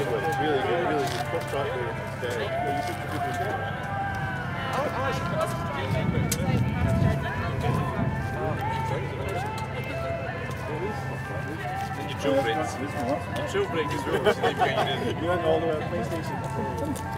Really good. Top track there. You took the good one. And your drill brake. Your drill brake as well. You went all the way to PlayStation.